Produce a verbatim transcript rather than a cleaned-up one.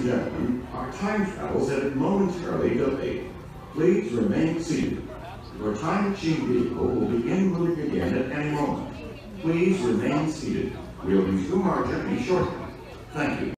and gentlemen, our time travels have momentarily delayed. Please remain seated. Your time machine vehicle will begin moving again at any moment. Please remain seated. We'll resume our journey shortly. Thank you.